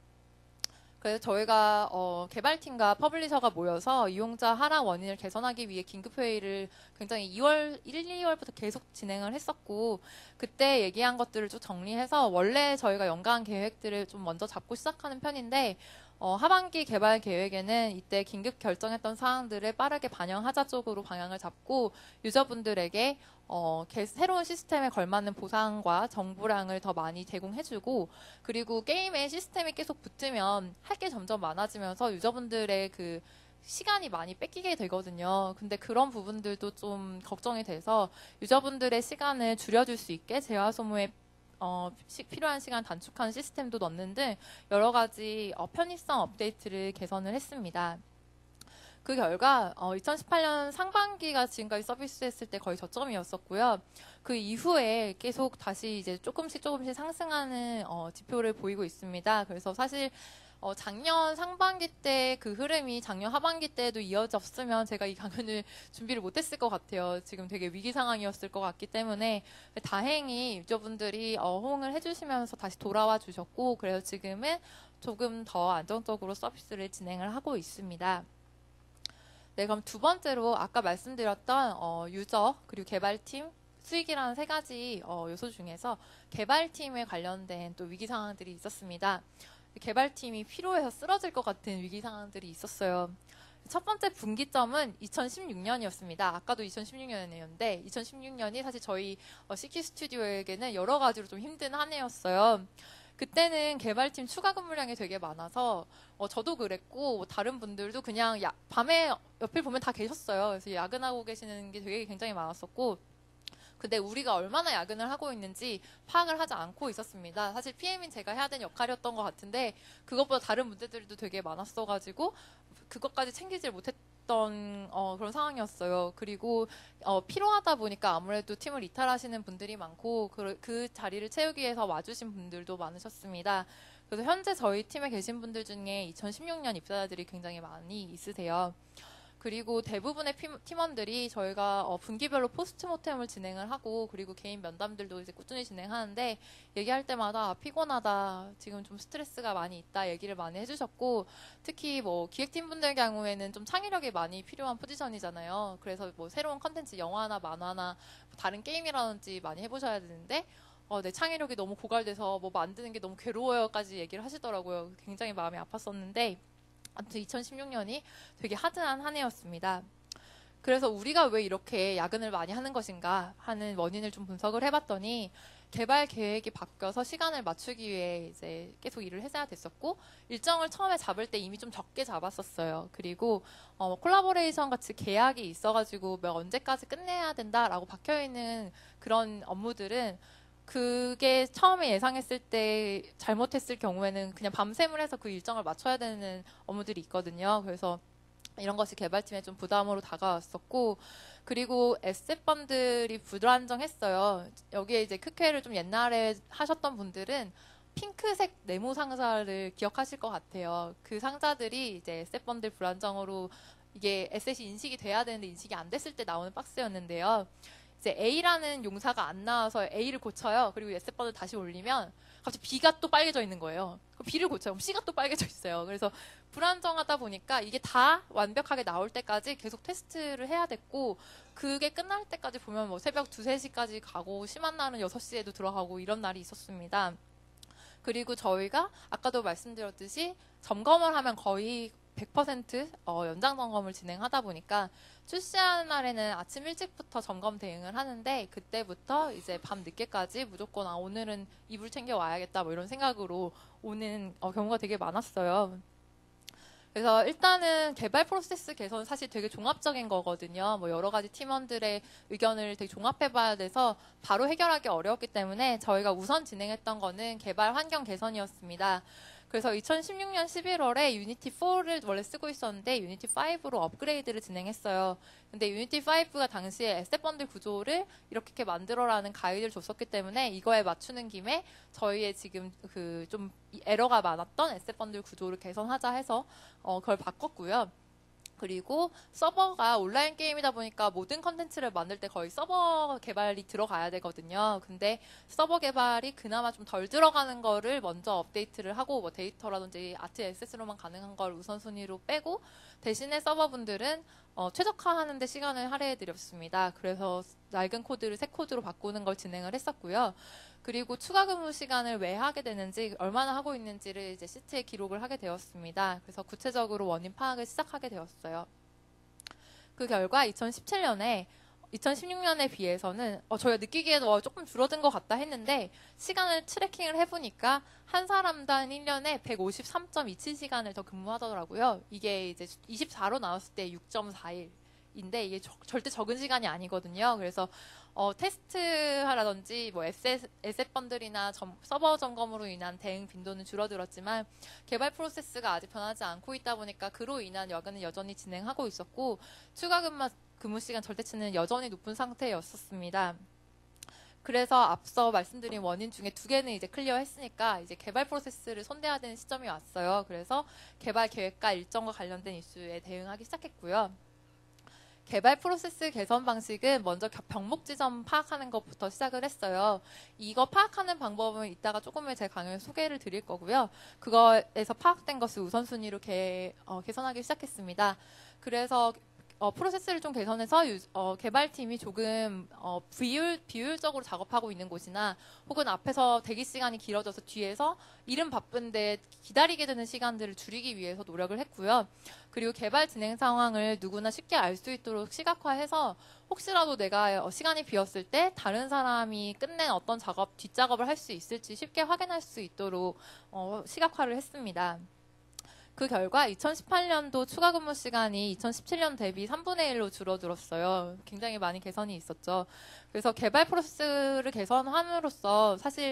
그래서 저희가 개발팀과 퍼블리셔가 모여서 이용자 하락 원인을 개선하기 위해 긴급회의를 굉장히 1, 2월부터 계속 진행을 했었고, 그때 얘기한 것들을 쭉 정리해서 원래 저희가 연간 계획들을 좀 먼저 잡고 시작하는 편인데, 하반기 개발 계획에는 이때 긴급 결정했던 사항들을 빠르게 반영하자 쪽으로 방향을 잡고, 유저분들에게 새로운 시스템에 걸맞는 보상과 정보량을 더 많이 제공해주고, 그리고 게임에 시스템이 계속 붙으면 할 게 점점 많아지면서 유저분들의 그 시간이 많이 뺏기게 되거든요. 근데 그런 부분들도 좀 걱정이 돼서 유저분들의 시간을 줄여줄 수 있게 재화 소모에 필요한 시간 단축하는 시스템도 넣는 등 여러 가지 편의성 업데이트를 개선을 했습니다. 그 결과 2018년 상반기가 지금까지 서비스했을 때 거의 저점이었었고요. 그 이후에 계속 다시 이제 조금씩 상승하는 지표를 보이고 있습니다. 그래서 사실 작년 상반기 때 그 흐름이 작년 하반기 때도 이어졌으면 제가 이 강연을 준비를 못했을 것 같아요. 지금 되게 위기 상황이었을 것 같기 때문에 다행히 유저분들이 호응을 해주시면서 다시 돌아와 주셨고, 그래서 지금은 조금 더 안정적으로 서비스를 진행을 하고 있습니다. 네, 그럼 두 번째로 아까 말씀드렸던 유저 그리고 개발팀 수익이라는 세 가지 요소 중에서 개발팀에 관련된 또 위기 상황들이 있었습니다. 개발팀이 필요해서 쓰러질 것 같은 위기 상황들이 있었어요. 첫 번째 분기점은 2016년이었습니다. 아까도 2016년이었는데 2016년이 사실 저희 CK 스튜디오에게는 여러 가지로 좀 힘든 한 해였어요. 그때는 개발팀 추가 근무량이 되게 많아서 저도 그랬고 뭐 다른 분들도 그냥 밤에 옆에 보면 다 계셨어요. 그래서 야근하고 계시는 게 되게 굉장히 많았었고 근데 우리가 얼마나 야근을 하고 있는지 파악을 하지 않고 있었습니다. 사실 PM인 제가 해야 되는 역할이었던 것 같은데 그것보다 다른 문제들도 되게 많았어가지고 그것까지 챙기질 못했던 그런 상황이었어요. 그리고 필요하다 보니까 아무래도 팀을 이탈하시는 분들이 많고 그 자리를 채우기 위해서 와주신 분들도 많으셨습니다. 그래서 현재 저희 팀에 계신 분들 중에 2016년 입사자들이 굉장히 많이 있으세요. 그리고 대부분의 팀원들이 저희가 분기별로 포스트모템을 진행을 하고 그리고 개인 면담들도 이제 꾸준히 진행하는데 얘기할 때마다 피곤하다, 지금 좀 스트레스가 많이 있다 얘기를 많이 해주셨고 특히 뭐 기획팀 분들 경우에는 좀 창의력이 많이 필요한 포지션이잖아요. 그래서 뭐 새로운 컨텐츠 영화나 만화나 다른 게임이라든지 많이 해보셔야 되는데 내 창의력이 너무 고갈돼서 뭐 만드는 게 너무 괴로워요까지 얘기를 하시더라고요. 굉장히 마음이 아팠었는데 아무튼 2016년이 되게 하드한 한 해였습니다. 그래서 우리가 왜 이렇게 야근을 많이 하는 것인가 하는 원인을 좀 분석을 해봤더니 개발 계획이 바뀌어서 시간을 맞추기 위해 이제 계속 일을 해야 됐었고 일정을 처음에 잡을 때 이미 좀 적게 잡았었어요. 그리고 콜라보레이션 같이 계약이 있어가지고 언제까지 끝내야 된다라고 박혀있는 그런 업무들은 그게 처음에 예상했을 때 잘못했을 경우에는 그냥 밤샘을 해서 그 일정을 맞춰야 되는 업무들이 있거든요. 그래서 이런 것이 개발팀에 좀 부담으로 다가왔었고 그리고 에셋 펀들이 불안정했어요. 여기에 이제 크퀘를 좀 옛날에 하셨던 분들은 핑크색 네모 상자를 기억하실 것 같아요. 그 상자들이 이제 에셋 펀들 불안정으로 이게 에셋이 인식이 돼야 되는데 인식이 안 됐을 때 나오는 박스였는데요. 이제 A라는 용사가 안 나와서 A를 고쳐요. 그리고 에셋번을 다시 올리면 갑자기 B가 또 빨개져 있는 거예요. B를 고쳐요. 그럼 C가 또 빨개져 있어요. 그래서 불안정하다 보니까 이게 다 완벽하게 나올 때까지 계속 테스트를 해야 됐고 그게 끝날 때까지 보면 뭐 새벽 2, 3시까지 가고 심한 날은 6시에도 들어가고 이런 날이 있었습니다. 그리고 저희가 아까도 말씀드렸듯이 점검을 하면 거의 100% 연장 점검을 진행하다 보니까 출시하는 날에는 아침 일찍부터 점검 대응을 하는데 그때부터 이제 밤 늦게까지 무조건 오늘은 이불 챙겨 와야겠다 뭐 이런 생각으로 오는 경우가 되게 많았어요. 그래서 일단은 개발 프로세스 개선 사실 되게 종합적인 거거든요. 뭐 여러 가지 팀원들의 의견을 되게 종합해봐야 돼서 바로 해결하기 어려웠기 때문에 저희가 우선 진행했던 거는 개발 환경 개선이었습니다. 그래서 2016년 11월에 유니티 4를 원래 쓰고 있었는데 유니티 5로 업그레이드를 진행했어요. 근데 유니티 5가 당시에 에셋 번들 구조를 이렇게 만들어라는 가이드를 줬었기 때문에 이거에 맞추는 김에 저희의 지금 그 좀 에러가 많았던 에셋 번들 구조를 개선하자 해서 그걸 바꿨고요. 그리고 서버가 온라인 게임이다 보니까 모든 컨텐츠를 만들 때 거의 서버 개발이 들어가야 되거든요. 근데 서버 개발이 그나마 좀 덜 들어가는 거를 먼저 업데이트를 하고 뭐 데이터라든지 아트 액세스로만 가능한 걸 우선순위로 빼고 대신에 서버분들은 최적화하는 데 시간을 할애해드렸습니다. 그래서 낡은 코드를 새 코드로 바꾸는 걸 진행을 했었고요. 그리고 추가 근무 시간을 왜 하게 되는지 얼마나 하고 있는지를 이제 시트에 기록을 하게 되었습니다. 그래서 구체적으로 원인 파악을 시작하게 되었어요. 그 결과 2017년에 2016년에 비해서는 저희가 느끼기에도 조금 줄어든 것 같다 했는데 시간을 트래킹을 해보니까 한 사람당 1년에 153.27시간을 더 근무하더라고요. 이게 이제 24로 나왔을 때 6.4일인데 이게 절대 적은 시간이 아니거든요. 그래서 테스트라든지 뭐 에셋 번들이나 서버 점검으로 인한 대응 빈도는 줄어들었지만 개발 프로세스가 아직 변하지 않고 있다 보니까 그로 인한 야근은 여전히 진행하고 있었고 추가 근무 시간 절대치는 여전히 높은 상태였었습니다. 그래서 앞서 말씀드린 원인 중에 2개는 이제 클리어 했으니까 이제 개발 프로세스를 손대야 되는 시점이 왔어요. 그래서 개발 계획과 일정과 관련된 이슈에 대응하기 시작했고요. 개발 프로세스 개선 방식은 먼저 병목 지점 파악하는 것부터 시작을 했어요. 이거 파악하는 방법은 이따가 조금 후에 제 강의에 소개를 드릴 거고요. 그거에서 파악된 것을 우선순위로 개선하기 시작했습니다. 그래서 프로세스를 좀 개선해서 개발팀이 조금 비효율적으로 작업하고 있는 곳이나 혹은 앞에서 대기 시간이 길어져서 뒤에서 일은 바쁜데 기다리게 되는 시간들을 줄이기 위해서 노력을 했고요. 그리고 개발 진행 상황을 누구나 쉽게 알 수 있도록 시각화해서 혹시라도 내가 시간이 비었을 때 다른 사람이 끝낸 어떤 뒷작업을 할 수 있을지 쉽게 확인할 수 있도록 시각화를 했습니다. 그 결과 2018년도 추가 근무 시간이 2017년 대비 3분의 1로 줄어들었어요. 굉장히 많이 개선이 있었죠. 그래서 개발 프로세스를 개선함으로써 사실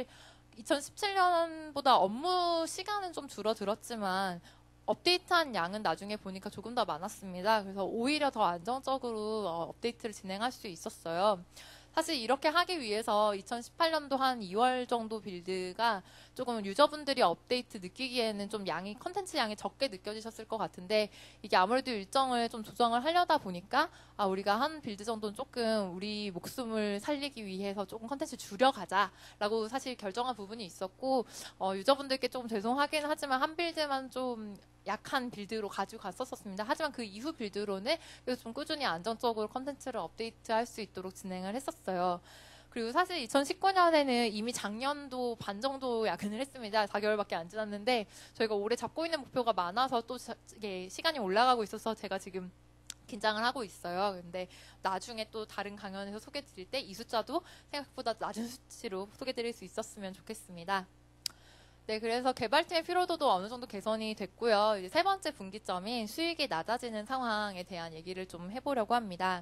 2017년보다 업무 시간은 좀 줄어들었지만 업데이트한 양은 나중에 보니까 조금 더 많았습니다. 그래서 오히려 더 안정적으로 업데이트를 진행할 수 있었어요. 사실 이렇게 하기 위해서 2018년도 한 2월 정도 빌드가 조금 유저분들이 업데이트 느끼기에는 좀 컨텐츠 양이 적게 느껴지셨을 것 같은데 이게 아무래도 일정을 좀 조정을 하려다 보니까 우리가 한 빌드 정도는 조금 우리 목숨을 살리기 위해서 조금 컨텐츠 줄여가자라고 사실 결정한 부분이 있었고 유저분들께 조금 죄송하긴 하지만 한 빌드만 좀 약한 빌드로 가지고 갔었습니다. 하지만 그 이후 빌드로는 그래서 좀 꾸준히 안정적으로 컨텐츠를 업데이트할 수 있도록 진행을 했었어요. 그리고 사실 2019년에는 이미 작년도 반 정도 야근을 했습니다. 4개월밖에 안 지났는데 저희가 올해 잡고 있는 목표가 많아서 또 이게 시간이 올라가고 있어서 제가 지금 긴장을 하고 있어요. 근데 나중에 또 다른 강연에서 소개 드릴 때 이 숫자도 생각보다 낮은 수치로 소개 드릴 수 있었으면 좋겠습니다. 네, 그래서 개발팀의 피로도도 어느 정도 개선이 됐고요. 이제 세 번째 분기점인 수익이 낮아지는 상황에 대한 얘기를 좀 해보려고 합니다.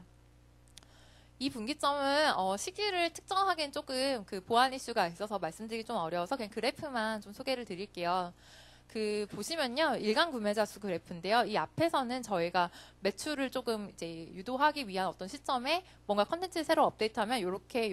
이 분기점은 시기를 특정하기엔 조금 보안 이슈가 있어서 말씀드리기 좀 어려워서 그냥 그래프만 좀 소개를 드릴게요. 보시면요. 일간 구매자 수 그래프인데요. 이 앞에서는 저희가 매출을 조금 이제 유도하기 위한 어떤 시점에 뭔가 컨텐츠를 새로 업데이트하면 요렇게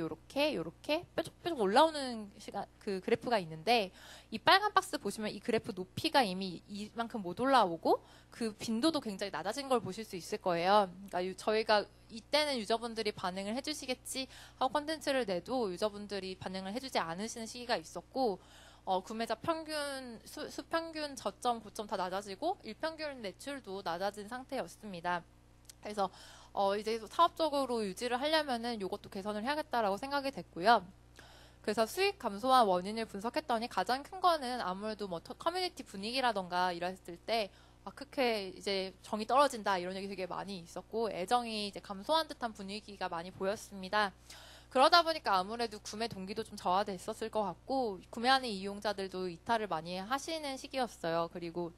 뾰족뾰족 올라오는 그래프가 있는데 이 빨간 박스 보시면 이 그래프 높이가 이미 이만큼 못 올라오고 그 빈도도 굉장히 낮아진 걸 보실 수 있을 거예요. 그러니까 저희가 이때는 유저분들이 반응을 해주시겠지 하고 컨텐츠를 내도 유저분들이 반응을 해주지 않으시는 시기가 있었고 구매자 평균, 수평균, 저점, 고점 다 낮아지고 일평균 매출도 낮아진 상태였습니다. 그래서 이제 사업적으로 유지를 하려면은 이것도 개선을 해야겠다라고 생각이 됐고요. 그래서 수익 감소한 원인을 분석했더니 가장 큰 거는 아무래도 뭐 커뮤니티 분위기라던가 이랬을 때 크게 이제 정이 떨어진다 이런 얘기 되게 많이 있었고 애정이 이제 감소한 듯한 분위기가 많이 보였습니다. 그러다 보니까 아무래도 구매 동기도 좀 저하됐었을 것 같고 구매하는 이용자들도 이탈을 많이 하시는 시기였어요. 그리고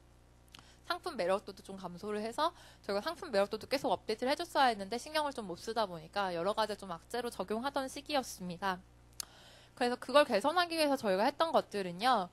상품 매력도도 좀 감소를 해서 저희가 상품 매력도도 계속 업데이트를 해줬어야 했는데 신경을 좀 못 쓰다 보니까 여러 가지 좀 악재로 적용하던 시기였습니다. 그래서 그걸 개선하기 위해서 저희가 했던 것들은요.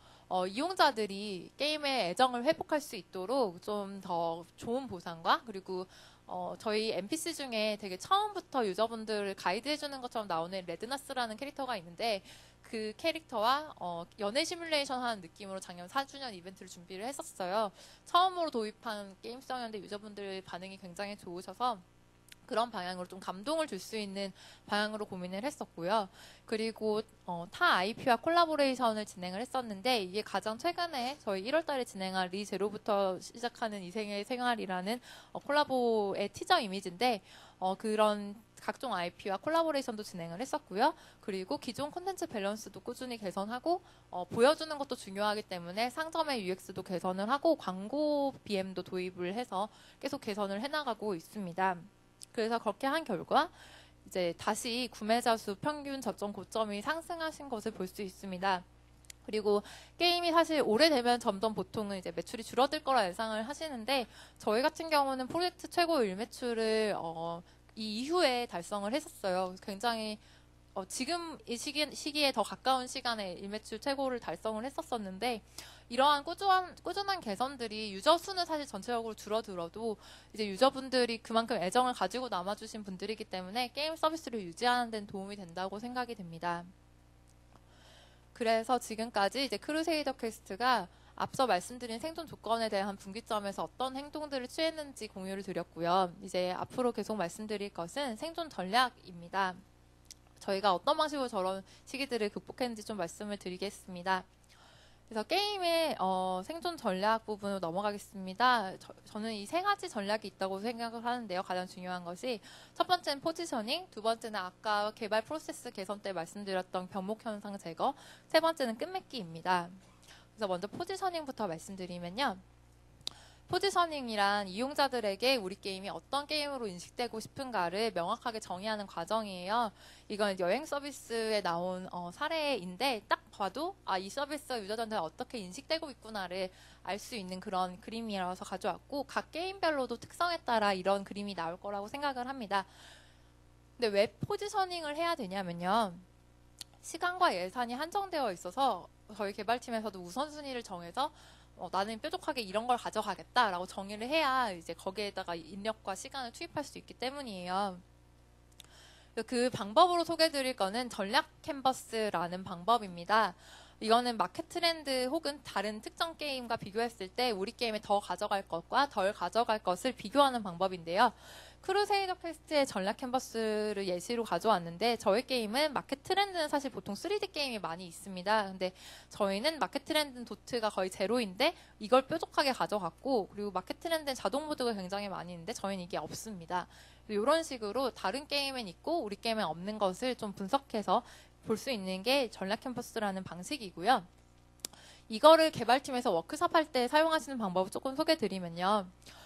이용자들이 게임의 애정을 회복할 수 있도록 좀 더 좋은 보상과 그리고 저희 NPC 중에 되게 처음부터 유저분들을 가이드해주는 것처럼 나오는 레드나스라는 캐릭터가 있는데 그 캐릭터와 연애 시뮬레이션 하는 느낌으로 작년 4주년 이벤트를 준비를 했었어요. 처음으로 도입한 게임성이었는데 유저분들 반응이 굉장히 좋으셔서 그런 방향으로 좀 감동을 줄 수 있는 방향으로 고민을 했었고요. 그리고 타 IP와 콜라보레이션을 진행을 했었는데 이게 가장 최근에 저희 1월 달에 진행한 리제로부터 시작하는 이생의 생활이라는 콜라보의 티저 이미지인데 그런 각종 IP와 콜라보레이션도 진행을 했었고요. 그리고 기존 콘텐츠 밸런스도 꾸준히 개선하고 보여주는 것도 중요하기 때문에 상점의 UX도 개선을 하고 광고 BM도 도입을 해서 계속 개선을 해나가고 있습니다. 그래서 그렇게 한 결과 이제 다시 구매자 수 평균 저점 고점이 상승하신 것을 볼 수 있습니다. 그리고 게임이 사실 오래되면 점점 보통은 이제 매출이 줄어들 거라 예상을 하시는데 저희 같은 경우는 프로젝트 최고 일매출을 이 이후에 달성을 했었어요. 굉장히 지금 이 시기에 더 가까운 시간에 일매출 최고를 달성을 했었었는데 이러한 꾸준한 개선들이 유저 수는 사실 전체적으로 줄어들어도 이제 유저분들이 그만큼 애정을 가지고 남아주신 분들이기 때문에 게임 서비스를 유지하는 데는 도움이 된다고 생각이 됩니다. 그래서 지금까지 이제 크루세이더 퀘스트가 앞서 말씀드린 생존 조건에 대한 분기점에서 어떤 행동들을 취했는지 공유를 드렸고요. 이제 앞으로 계속 말씀드릴 것은 생존 전략입니다. 저희가 어떤 방식으로 저런 시기들을 극복했는지 좀 말씀을 드리겠습니다. 그래서 게임의 생존 전략 부분으로 넘어가겠습니다. 저는 이 세 가지 전략이 있다고 생각을 하는데요. 가장 중요한 것이 첫 번째는 포지셔닝, 두 번째는 아까 개발 프로세스 개선 때 말씀드렸던 병목 현상 제거, 세 번째는 끝맺기입니다. 그래서 먼저 포지셔닝부터 말씀드리면요. 포지셔닝이란 이용자들에게 우리 게임이 어떤 게임으로 인식되고 싶은가를 명확하게 정의하는 과정이에요. 이건 여행 서비스에 나온 사례인데 딱 봐도 이 서비스가 유저들한테 어떻게 인식되고 있구나를 알 수 있는 그런 그림이라서 가져왔고 각 게임별로도 특성에 따라 이런 그림이 나올 거라고 생각을 합니다. 근데 왜 포지셔닝을 해야 되냐면요. 시간과 예산이 한정되어 있어서 저희 개발팀에서도 우선순위를 정해서 나는 뾰족하게 이런 걸 가져가겠다라고 정의를 해야 이제 거기에다가 인력과 시간을 투입할 수 있기 때문이에요. 그 방법으로 소개해드릴 거는 전략 캔버스라는 방법입니다. 이거는 마켓 트렌드 혹은 다른 특정 게임과 비교했을 때 우리 게임에 더 가져갈 것과 덜 가져갈 것을 비교하는 방법인데요. 크루세이더 퀘스트의 전략 캔버스를 예시로 가져왔는데 저희 게임은 마켓 트렌드는 사실 보통 3D 게임이 많이 있습니다. 근데 저희는 마켓 트렌드는 도트가 거의 제로인데 이걸 뾰족하게 가져갔고 그리고 마켓 트렌드는 자동 모드가 굉장히 많이 있는데 저희는 이게 없습니다. 이런 식으로 다른 게임엔 있고 우리 게임엔 없는 것을 좀 분석해서 볼 수 있는 게 전략 캔버스라는 방식이고요. 이거를 개발팀에서 워크숍 할 때 사용하시는 방법을 조금 소개해드리면요.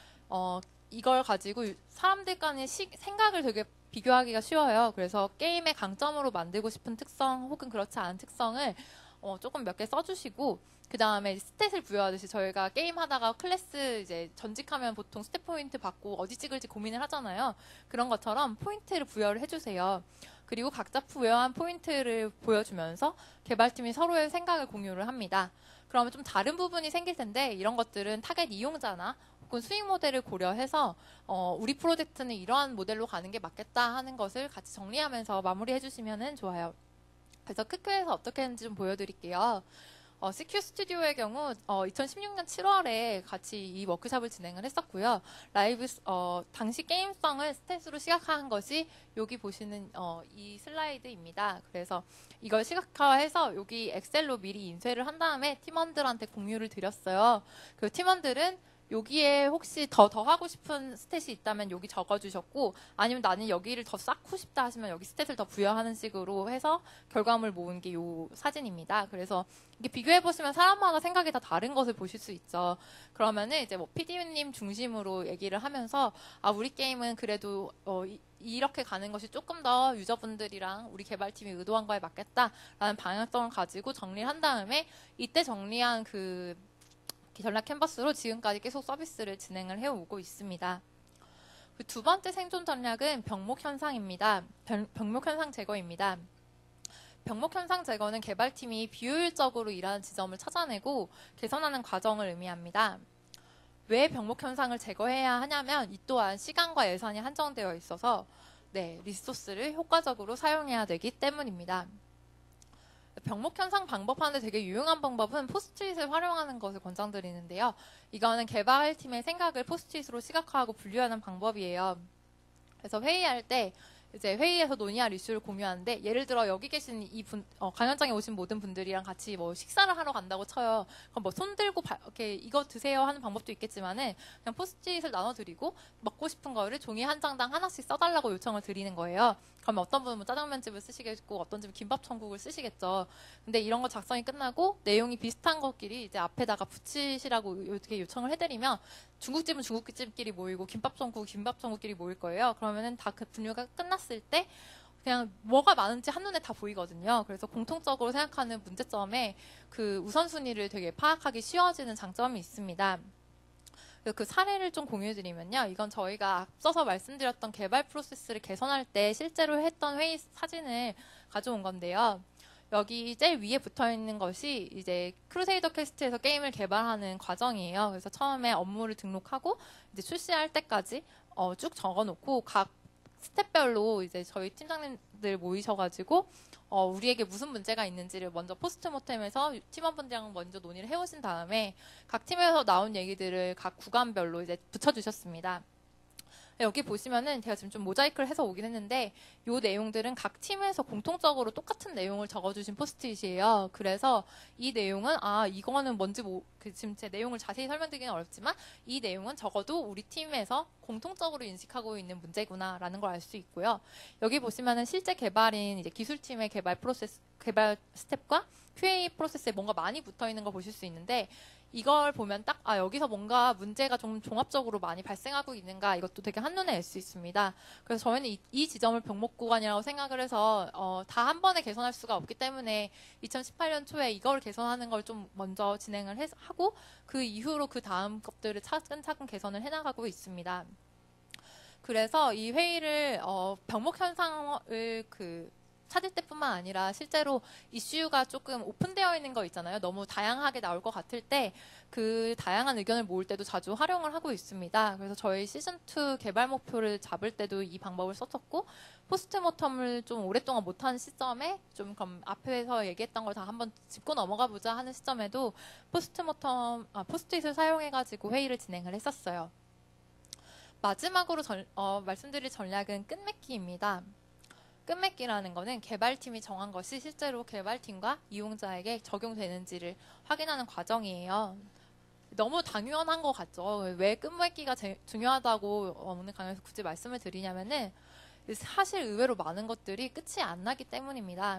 이걸 가지고 사람들 간의 생각을 되게 비교하기가 쉬워요. 그래서 게임의 강점으로 만들고 싶은 특성 혹은 그렇지 않은 특성을 조금 몇 개 써주시고 그 다음에 스탯을 부여하듯이 저희가 게임하다가 클래스 이제 전직하면 보통 스탯 포인트 받고 어디 찍을지 고민을 하잖아요. 그런 것처럼 포인트를 부여를 해주세요. 그리고 각자 부여한 포인트를 보여주면서 개발팀이 서로의 생각을 공유를 합니다. 그러면 좀 다른 부분이 생길 텐데 이런 것들은 타겟 이용자나 혹은 수익 모델을 고려해서 우리 프로젝트는 이러한 모델로 가는 게 맞겠다 하는 것을 같이 정리하면서 마무리해 주시면 좋아요. 그래서 크크에서 어떻게 했는지 좀 보여드릴게요. CQ 스튜디오의 경우 2016년 7월에 같이 이 워크숍을 진행을 했었고요. 라이브 당시 게임성을 스탯으로 시각화한 것이 여기 보시는 이 슬라이드입니다. 그래서 이걸 시각화해서 여기 엑셀로 미리 인쇄를 한 다음에 팀원들한테 공유를 드렸어요. 그 팀원들은 여기에 혹시 더 하고 싶은 스탯이 있다면 여기 적어주셨고 아니면 나는 여기를 더 쌓고 싶다 하시면 여기 스탯을 더 부여하는 식으로 해서 결과물 모은 게 이 사진입니다. 그래서 이게 비교해보시면 사람마다 생각이 다 다른 것을 보실 수 있죠. 그러면은 이제 뭐 PD님 중심으로 얘기를 하면서 우리 게임은 그래도 이렇게 가는 것이 조금 더 유저분들이랑 우리 개발팀이 의도한 거에 맞겠다라는 방향성을 가지고 정리를 한 다음에 이때 정리한 그 전략 캔버스로 지금까지 계속 서비스를 진행을 해오고 있습니다. 그 두 번째 생존 전략은 병목 현상입니다. 병목 현상 제거입니다. 병목 현상 제거는 개발팀이 비효율적으로 일하는 지점을 찾아내고 개선하는 과정을 의미합니다. 왜 병목 현상을 제거해야 하냐면 이 또한 시간과 예산이 한정되어 있어서 리소스를 효과적으로 사용해야 되기 때문입니다. 병목 현상 방법하는데 되게 유용한 방법은 포스트잇을 활용하는 것을 권장드리는데요. 이거는 개발팀의 생각을 포스트잇으로 시각화하고 분류하는 방법이에요. 그래서 회의할 때 이제 회의에서 논의할 이슈를 공유하는데 예를 들어 여기 계신 이 강연장에 오신 모든 분들이랑 같이 뭐 식사를 하러 간다고 쳐요. 그럼 뭐 손 들고 이렇게 이거 드세요 하는 방법도 있겠지만은 그냥 포스트잇을 나눠드리고 먹고 싶은 거를 종이 한 장당 하나씩 써달라고 요청을 드리는 거예요. 그러면 어떤 분은 뭐 짜장면집을 쓰시겠고 어떤 집은 김밥 천국을 쓰시겠죠. 근데 이런 거 작성이 끝나고 내용이 비슷한 것끼리 이제 앞에다가 붙이시라고 이렇게 요청을 해드리면 중국집은 중국집끼리 모이고 김밥 천국은 김밥 천국끼리 모일 거예요. 그러면은 다 그 분류가 끝났을 때 그냥 뭐가 많은지 한눈에 다 보이거든요. 그래서 공통적으로 생각하는 문제점에 그 우선순위를 되게 파악하기 쉬워지는 장점이 있습니다. 그 사례를 좀 공유해드리면요. 이건 저희가 앞서서 말씀드렸던 개발 프로세스를 개선할 때 실제로 했던 회의 사진을 가져온 건데요. 여기 제일 위에 붙어 있는 것이 이제 크루세이더 퀘스트에서 게임을 개발하는 과정이에요. 그래서 처음에 업무를 등록하고 이제 출시할 때까지 쭉 적어놓고 각 스텝별로 이제 저희 팀장님들 모이셔가지고 우리에게 무슨 문제가 있는지를 먼저 포스트모템에서 팀원분들이랑 먼저 논의를 해오신 다음에 각 팀에서 나온 얘기들을 각 구간별로 이제 붙여주셨습니다. 여기 보시면은 제가 지금 좀 모자이크를 해서 오긴 했는데 이 내용들은 각 팀에서 공통적으로 똑같은 내용을 적어주신 포스트잇이에요. 그래서 이 내용은 이거는 뭔지 지금 제 내용을 자세히 설명드리기는 어렵지만 이 내용은 적어도 우리 팀에서 공통적으로 인식하고 있는 문제구나라는 걸 알 수 있고요. 여기 보시면은 실제 개발인 이제 기술팀의 개발 스텝과 QA 프로세스에 뭔가 많이 붙어 있는 거 보실 수 있는데 이걸 보면 딱 여기서 뭔가 문제가 좀 종합적으로 많이 발생하고 있는가 이것도 되게 한눈에 알 수 있습니다. 그래서 저희는 이 지점을 병목 구간이라고 생각을 해서 다 한 번에 개선할 수가 없기 때문에 2018년 초에 이걸 개선하는 걸 좀 먼저 진행을 하고 그 이후로 그 다음 것들을 차근차근 개선을 해나가고 있습니다. 그래서 이 회의를 병목 현상을 찾을 때뿐만 아니라 실제로 이슈가 조금 오픈되어 있는 거 있잖아요. 너무 다양하게 나올 것 같을 때 그 다양한 의견을 모을 때도 자주 활용을 하고 있습니다. 그래서 저희 시즌2 개발 목표를 잡을 때도 이 방법을 썼었고 포스트모텀을 좀 오랫동안 못한 시점에 좀 그럼 앞에서 얘기했던 걸 다 한번 짚고 넘어가 보자 하는 시점에도 포스트잇을 사용해가지고 회의를 진행을 했었어요. 마지막으로 말씀드릴 전략은 끝맺기입니다. 끝맺기라는 거는 개발팀이 정한 것이 실제로 개발팀과 이용자에게 적용되는지를 확인하는 과정이에요. 너무 당연한 것 같죠. 왜 끝맺기가 중요하다고 오늘 강의에서 굳이 말씀을 드리냐면은 사실 의외로 많은 것들이 끝이 안 나기 때문입니다.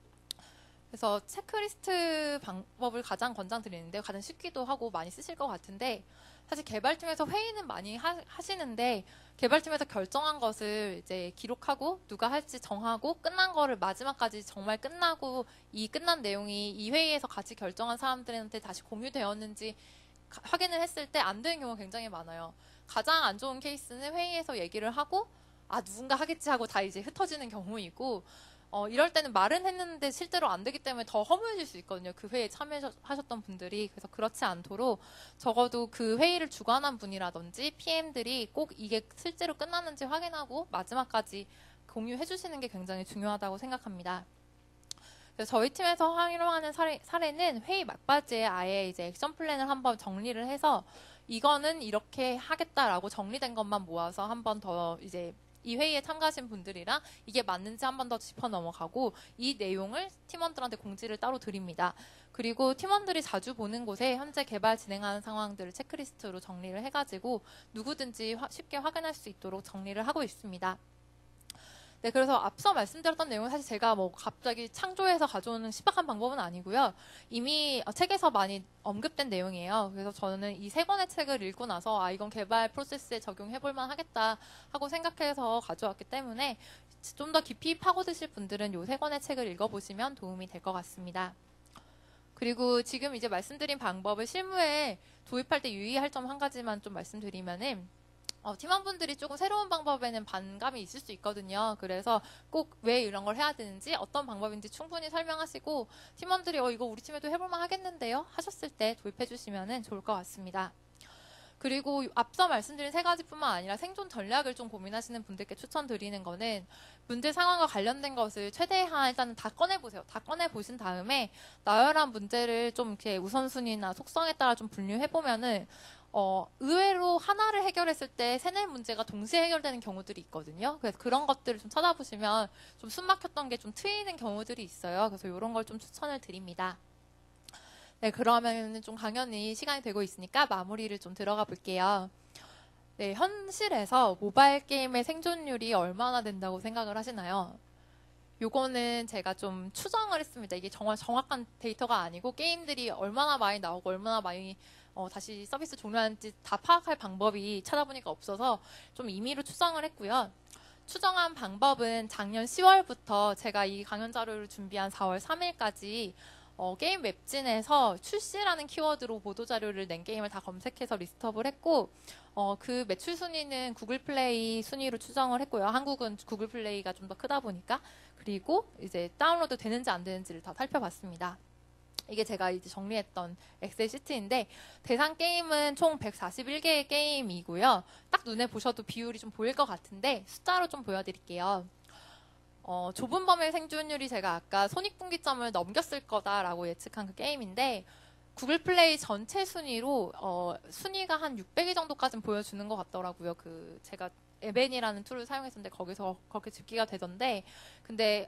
그래서 체크리스트 방법을 가장 권장드리는데 가장 쉽기도 하고 많이 쓰실 것 같은데 사실 개발팀에서 회의는 많이 하시는데 개발팀에서 결정한 것을 이제 기록하고 누가 할지 정하고 끝난 거를 마지막까지 정말 끝나고 이 끝난 내용이 이 회의에서 같이 결정한 사람들한테 다시 공유되었는지 확인을 했을 때 안 되는 경우가 굉장히 많아요. 가장 안 좋은 케이스는 회의에서 얘기를 하고 누군가 하겠지 하고 다 이제 흩어지는 경우이고 이럴 때는 말은 했는데 실제로 안 되기 때문에 더 허무해질 수 있거든요. 그 회의에 참여하셨던 분들이. 그래서 그렇지 않도록 적어도 그 회의를 주관한 분이라든지 PM들이 꼭 이게 실제로 끝났는지 확인하고 마지막까지 공유해 주시는 게 굉장히 중요하다고 생각합니다. 그래서 저희 팀에서 활용하는 사례는 회의 막바지에 아예 이제 액션 플랜을 한번 정리를 해서 이거는 이렇게 하겠다라고 정리된 것만 모아서 한번 더 이제 이 회의에 참가하신 분들이랑 이게 맞는지 한 번 더 짚어 넘어가고 이 내용을 팀원들한테 공지를 따로 드립니다. 그리고 팀원들이 자주 보는 곳에 현재 개발 진행하는 상황들을 체크리스트로 정리를 해가지고 누구든지 쉽게 확인할 수 있도록 정리를 하고 있습니다. 네, 그래서 앞서 말씀드렸던 내용은 사실 제가 뭐 갑자기 창조해서 가져오는 신박한 방법은 아니고요. 이미 책에서 많이 언급된 내용이에요. 그래서 저는 이 3권의 책을 읽고 나서 이건 개발 프로세스에 적용해볼만 하겠다 하고 생각해서 가져왔기 때문에 좀 더 깊이 파고드실 분들은 이 3권의 책을 읽어보시면 도움이 될 것 같습니다. 그리고 지금 이제 말씀드린 방법을 실무에 도입할 때 유의할 점 한 가지만 좀 말씀드리면은 팀원분들이 조금 새로운 방법에는 반감이 있을 수 있거든요. 그래서 꼭 왜 이런 걸 해야 되는지 어떤 방법인지 충분히 설명하시고 팀원들이 이거 우리 팀에도 해볼만 하겠는데요? 하셨을 때 도입해 주시면 좋을 것 같습니다. 그리고 앞서 말씀드린 3가지뿐만 아니라 생존 전략을 좀 고민하시는 분들께 추천드리는 거는 문제 상황과 관련된 것을 최대한 일단은 다 꺼내보세요. 다 꺼내보신 다음에 나열한 문제를 좀 이렇게 우선순위나 속성에 따라 좀 분류해보면은 의외로 하나를 해결했을 때 3-4문제가 동시에 해결되는 경우들이 있거든요. 그래서 그런 것들을 좀 찾아보시면 좀 숨막혔던 게 좀 트이는 경우들이 있어요. 그래서 이런 걸 좀 추천을 드립니다. 네, 그러면 좀 강연이 시간이 되고 있으니까 마무리를 좀 들어가 볼게요. 네, 현실에서 모바일 게임의 생존율이 얼마나 된다고 생각을 하시나요? 요거는 제가 좀 추정을 했습니다. 이게 정말 정확한 데이터가 아니고 게임들이 얼마나 많이 나오고 얼마나 많이 다시 서비스 종료하는지 다 파악할 방법이 찾아보니까 없어서 좀 임의로 추정을 했고요. 추정한 방법은 작년 10월부터 제가 이 강연 자료를 준비한 4월 3일까지 게임 웹진에서 출시라는 키워드로 보도자료를 낸 게임을 다 검색해서 리스트업을 했고 그 매출 순위는 구글 플레이 순위로 추정을 했고요. 한국은 구글 플레이가 좀 더 크다 보니까 그리고 이제 다운로드 되는지 안 되는지를 다 살펴봤습니다. 이게 제가 이제 정리했던 엑셀 시트인데 대상 게임은 총 141개의 게임이고요. 딱 눈에 보셔도 비율이 좀 보일 것 같은데 숫자로 좀 보여드릴게요. 좁은 범위의 생존율이 제가 아까 손익분기점을 넘겼을 거다라고 예측한 그 게임인데 구글 플레이 전체 순위로 순위가 한 600위 정도까지는 보여주는 것 같더라고요. 제가 에벤이라는 툴을 사용했었는데 거기서 그렇게 집계가 되던데 근데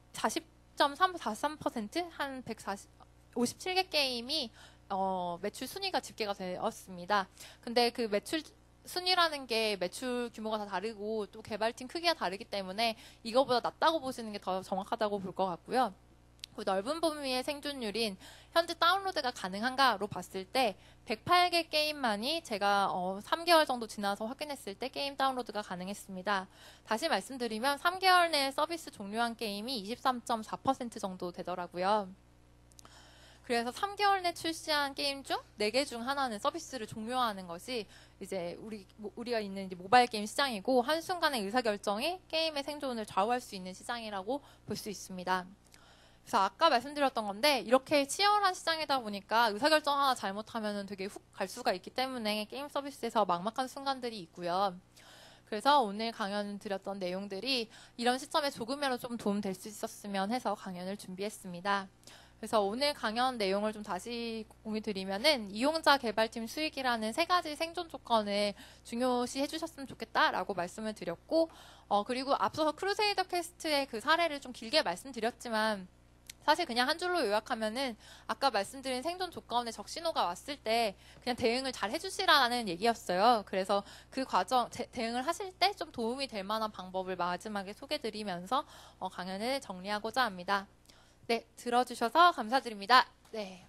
40.43%, 한 57개 게임이 매출 순위가 집계가 되었습니다. 근데 그 매출 순위라는 게 매출 규모가 다 다르고 또 개발팀 크기가 다르기 때문에 이거보다 낮다고 보시는 게 더 정확하다고 볼 것 같고요. 그 넓은 범위의 생존율인 현재 다운로드가 가능한가로 봤을 때 108개 게임만이 제가 3개월 정도 지나서 확인했을 때 게임 다운로드가 가능했습니다. 다시 말씀드리면 3개월 내에 서비스 종료한 게임이 23.4% 정도 되더라고요. 그래서 3개월 내 출시한 게임 중 4개 중 하나는 서비스를 종료하는 것이 이제 우리가 있는 이제 모바일 게임 시장이고 한순간의 의사결정이 게임의 생존을 좌우할 수 있는 시장이라고 볼 수 있습니다. 그래서 아까 말씀드렸던 건데 이렇게 치열한 시장이다 보니까 의사결정 하나 잘못하면 되게 훅 갈 수가 있기 때문에 게임 서비스에서 막막한 순간들이 있고요. 그래서 오늘 강연 드렸던 내용들이 이런 시점에 조금이라도 좀 도움 될 수 있었으면 해서 강연을 준비했습니다. 그래서 오늘 강연 내용을 좀 다시 공유 드리면은 이용자 개발팀 수익이라는 3가지 생존 조건을 중요시 해주셨으면 좋겠다라고 말씀을 드렸고, 그리고 앞서서 크루세이더 퀘스트의 그 사례를 좀 길게 말씀드렸지만 사실 그냥 한 줄로 요약하면은 아까 말씀드린 생존 조건에 적신호가 왔을 때 그냥 대응을 잘 해주시라는 얘기였어요. 그래서 그 과정, 대응을 하실 때 좀 도움이 될 만한 방법을 마지막에 소개드리면서 강연을 정리하고자 합니다. 네, 들어주셔서 감사드립니다. 네.